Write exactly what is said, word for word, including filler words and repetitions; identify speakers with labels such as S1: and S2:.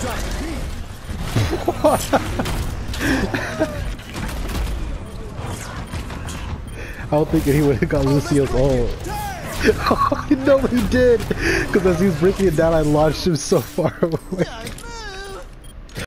S1: I don't think anyone got Lucio's ult. No, he did! Because as he was breaking it down, I launched him so far away.